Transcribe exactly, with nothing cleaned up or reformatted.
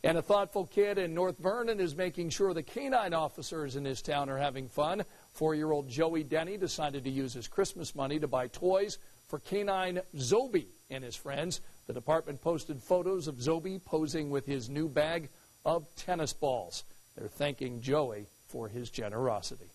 And a thoughtful kid in North Vernon is making sure the K nine officers in his town are having fun. Four-year-old Joey Denny decided to use his Christmas money to buy toys for K nine Zobi and his friends. The department posted photos of Zobi posing with his new bag of tennis balls. They're thanking Joey for his generosity.